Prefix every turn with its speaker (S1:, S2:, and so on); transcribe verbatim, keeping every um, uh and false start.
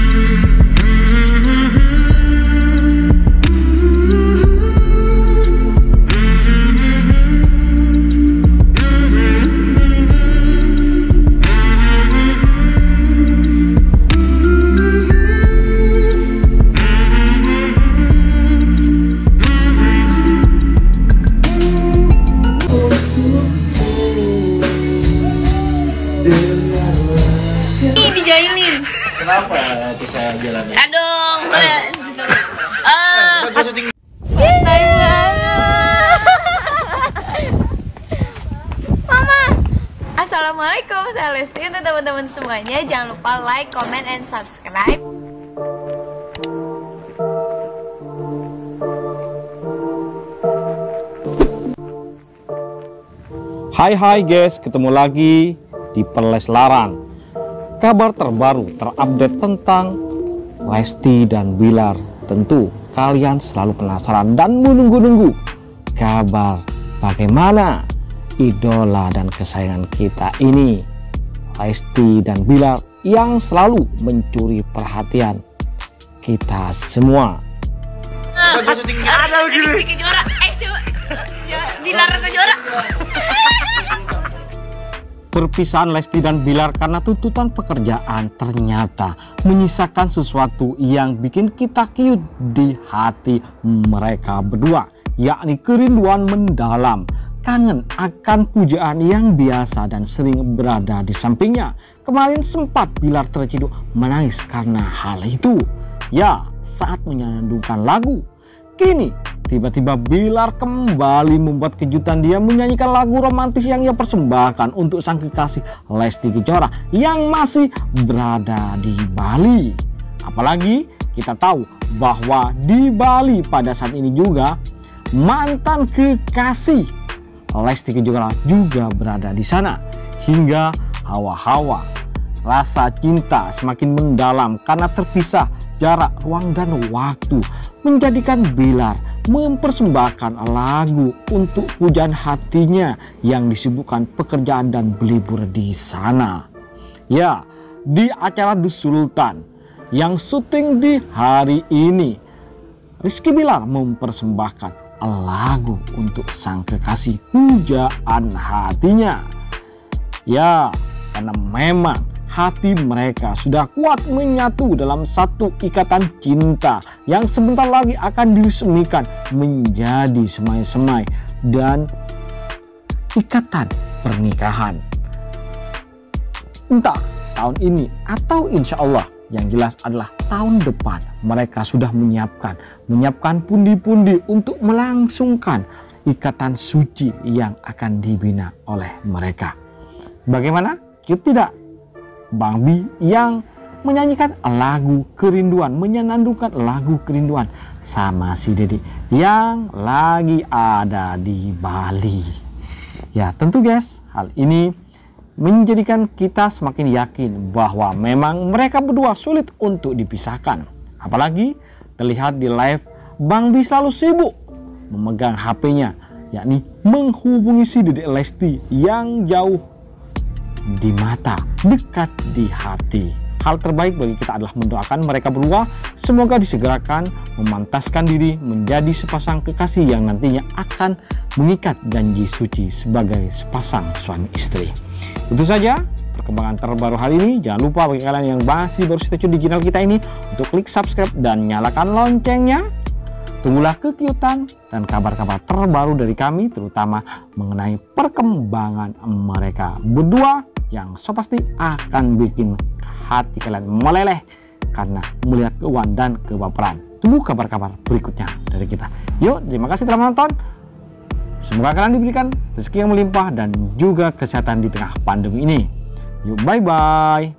S1: Kenapa bisa jalannya?
S2: Aduh, udah.
S1: Ah, gue syuting.
S2: Mama. Assalamualaikum, saya Lesti. Untuk teman-teman semuanya, jangan lupa like, comment, and subscribe.
S3: Hai hai guys, ketemu lagi di Perleslaran. Kabar terbaru terupdate tentang Lesti dan Bilar. Tentu kalian selalu penasaran dan menunggu-nunggu kabar bagaimana idola dan kesayangan kita ini, Lesti dan Bilar, yang selalu mencuri perhatian kita semua.
S1: Gue syuting ada begini.
S2: Kejora, eh coba. Ya, Bilar Kejora.
S3: Perpisahan Lesti dan Bilar karena tuntutan pekerjaan ternyata menyisakan sesuatu yang bikin kita kiut di hati mereka berdua, yakni kerinduan mendalam, kangen akan pujaan yang biasa dan sering berada di sampingnya. Kemarin sempat Bilar terciduk menangis karena hal itu, ya, saat menyandungkan lagu. Kini tiba-tiba Bilar kembali membuat kejutan, dia menyanyikan lagu romantis yang ia persembahkan untuk sang kekasih Lesti Kejora yang masih berada di Bali. Apalagi kita tahu bahwa di Bali pada saat ini juga mantan kekasih Lesti Kejora juga berada di sana, hingga hawa-hawa rasa cinta semakin mendalam karena terpisah jarak, ruang, dan waktu, menjadikan Bilar mempersembahkan lagu untuk pujaan hatinya yang disibukkan pekerjaan dan berlibur di sana. Ya, di acara The Sultan yang syuting di hari ini, Rizky Bilar mempersembahkan lagu untuk sang kekasih, pujaan hatinya. Ya, karena memang hati mereka sudah kuat menyatu dalam satu ikatan cinta yang sebentar lagi akan diresmikan menjadi semai-semai dan ikatan pernikahan. Entah tahun ini atau insya Allah, yang jelas adalah tahun depan mereka sudah menyiapkan menyiapkan pundi-pundi untuk melangsungkan ikatan suci yang akan dibina oleh mereka. Bagaimana? Cute tidak? Bang Bi yang menyanyikan lagu kerinduan, menyenandungkan lagu kerinduan sama si Dede yang lagi ada di Bali. Ya tentu guys, hal ini menjadikan kita semakin yakin bahwa memang mereka berdua sulit untuk dipisahkan. Apalagi terlihat di live Bang Bi selalu sibuk memegang H P-nya, yakni menghubungi si Dede Lesti yang jauh di mata, dekat di hati. Hal terbaik bagi kita adalah mendoakan mereka berdua semoga disegerakan memantaskan diri menjadi sepasang kekasih yang nantinya akan mengikat janji suci sebagai sepasang suami istri. Itu saja perkembangan terbaru hari ini. Jangan lupa bagi kalian yang masih baru stay tune di channel kita ini untuk klik subscribe dan nyalakan loncengnya. Tunggulah kekiutan dan kabar-kabar terbaru dari kami, terutama mengenai perkembangan mereka berdua yang so pasti akan bikin hati kalian meleleh karena melihat keuangan dan kebaperan. Tunggu kabar-kabar berikutnya dari kita. Yuk, terima kasih telah menonton. Semoga kalian diberikan rezeki yang melimpah dan juga kesehatan di tengah pandemi ini. Yuk, bye-bye.